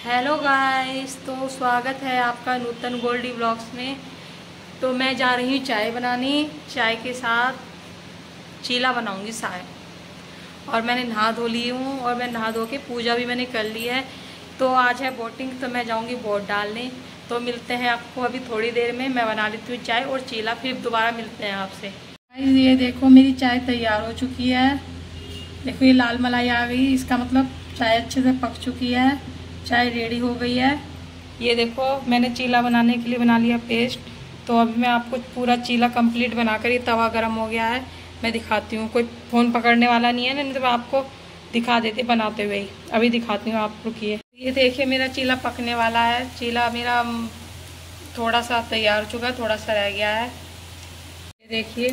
Hello guys, तो स्वागत है आपका नूतन गोल्डी ब्लॉग्स में। तो मैं जा रही हूँ चाय बनाने। चाय के साथ चीला बनाऊंगी चाय। और मैंने नहा धो ली हूँ और मैं नहा धो के पूजा भी मैंने कर ली है। तो आज है बोटिंग, तो मैं जाऊँगी बोट डालने। तो मिलते हैं आपको अभी थोड़ी देर में। मैं बना लेती हूँ चाय और चीला, फिर दोबारा मिलते हैं आपसे। ये देखो मेरी चाय तैयार हो चुकी है। देखो ये लाल मलाई आ गई, इसका मतलब चाय अच्छे से पक चुकी है, चाय रेडी हो गई है। ये देखो मैंने चीला बनाने के लिए बना लिया पेस्ट। तो अभी मैं आपको पूरा चीला कंप्लीट बनाकर, ये तवा गरम हो गया है, मैं दिखाती हूँ। कोई फ़ोन पकड़ने वाला नहीं है ना, नहीं तो मैं आपको दिखा देती बनाते हुए ही। अभी दिखाती हूँ, आप रुकिए। ये देखिए मेरा चीला पकने वाला है। चीला मेरा थोड़ा सा तैयार हो चुका है, थोड़ा सा रह गया है। ये देखिए,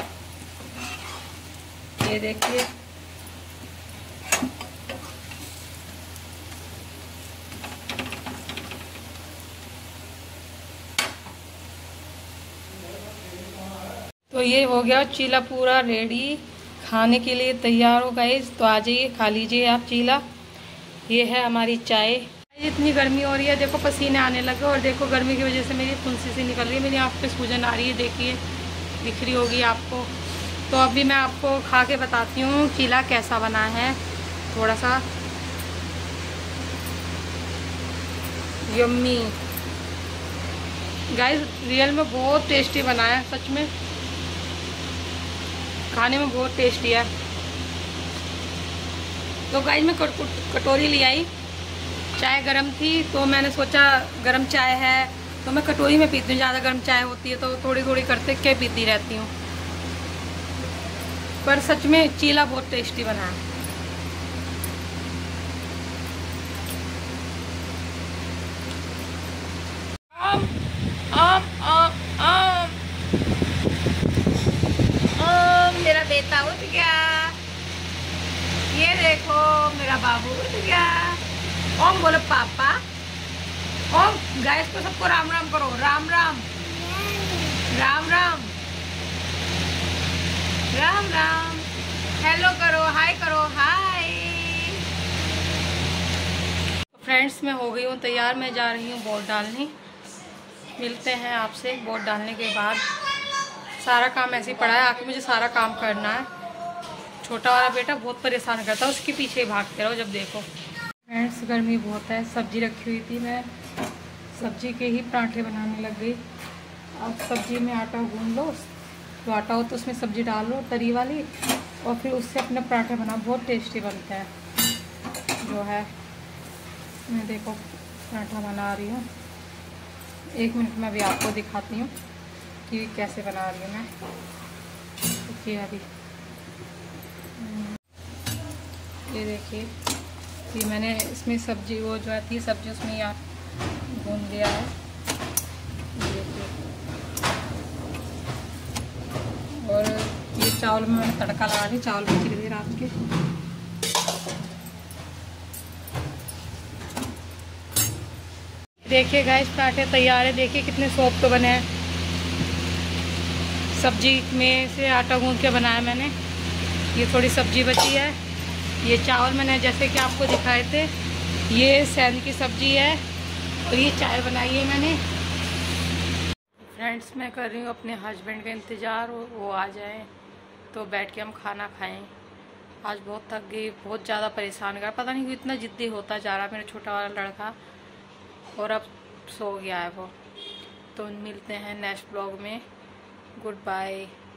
ये देखिए। तो ये हो गया चीला पूरा रेडी, खाने के लिए तैयार हो गए। तो आ जाइए, खा लीजिए आप चीला। ये है हमारी चाय। इतनी गर्मी हो रही है, देखो पसीने आने लगे। और देखो गर्मी की वजह से मेरी फुंसी सी निकल रही है, मेरी आँख पे सूजन आ रही है। देखिए दिख रही होगी आपको। तो अभी मैं आपको खा के बताती हूँ चीला कैसा बना है। थोड़ा सा यम्मी गाइस, रियल में बहुत टेस्टी बना है, सच में खाने में बहुत टेस्टी है। तो गाइस मैं कटोरी ले आई। चाय गरम थी तो मैंने सोचा गरम चाय है तो मैं कटोरी में पीती हूँ। ज़्यादा गर्म चाय होती है तो थोड़ी थोड़ी करते क्या पीती रहती हूँ। पर सच में चीला बहुत टेस्टी बना है। आम आम आम आम आम, मेरा बेटा उठ गया। ये देखो मेरा बाबू उठ गया। ओम बोलो पापा। ओम गाइस को सबको राम राम करो। राम राम राम राम राम राम। हेलो करो, हाय करो, हाय। फ्रेंड्स मैं हो गई हूँ तैयार, मैं जा रही हूँ बोट डालने। मिलते हैं आपसे बोट डालने के बाद। सारा काम ऐसे ही पड़ा है, आके मुझे सारा काम करना है। छोटा वाला बेटा बहुत परेशान करता है, उसके पीछे ही भागते रहो जब देखो। फ्रेंड्स गर्मी बहुत है, सब्जी रखी हुई थी, मैं सब्जी के ही पराठे बनाने लग गई। अब सब्जी में आटा गूंद लो, तो आटा हो तो उसमें सब्जी डाल लो तरी वाली, और फिर उससे अपने पराठे बनाओ, बहुत टेस्टी बनते हैं। जो है मैं देखो पराठा बना रही हूँ। 1 मिनट में अभी आपको दिखाती हूँ कि कैसे बना रही हूँ मैं। देखिए अभी ये देखिए, ये मैंने इसमें सब्जी वो जो आती है सब्जी उसमें यहाँ भून दिया है। देखिए, और ये चावल में मैंने तड़का लगा लिया। चावल बच रहे थे रात के। देखिए गाइस पराठे तैयार है। देखिए कितने सॉफ्ट बने हैं। सब्जी में से आटा गूंद के बनाया मैंने। ये थोड़ी सब्जी बची है। ये चावल मैंने जैसे कि आपको दिखाए थे, ये सैन की सब्जी है, और ये चाय बनाई है मैंने। फ्रेंड्स मैं कर रही हूँ अपने हस्बैंड का इंतज़ार, वो आ जाए तो बैठ के हम खाना खाएं। आज बहुत थक गई, बहुत ज़्यादा परेशान कर, पता नहीं क्यों इतना ज़िद्दी होता जा रहा है मेरा छोटा वाला लड़का। और अब सो गया है वो। तो मिलते हैं नेक्स्ट ब्लॉग में। Good bye.